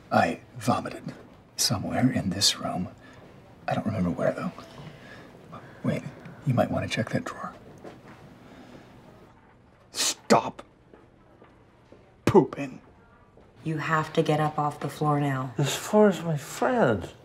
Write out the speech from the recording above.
I vomited somewhere in this room. I don't remember where, though. Wait, you might want to check that drawer. Stop pooping. You have to get up off the floor now. As far as my friend.